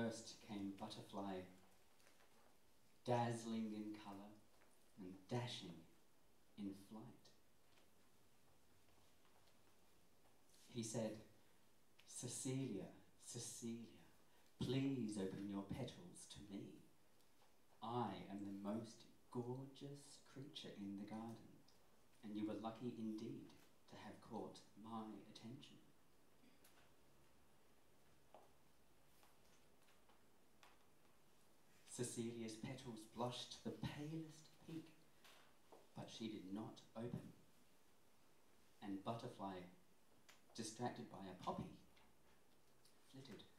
First came Butterfly, dazzling in colour and dashing in flight. He said, "Cecilia, Cecilia, please open your petals to me. I am the most gorgeous creature in the garden, and you were lucky indeed to have caught my attention." Cecilia's petals blushed the palest pink, but she did not open. And Butterfly, distracted by a poppy, flitted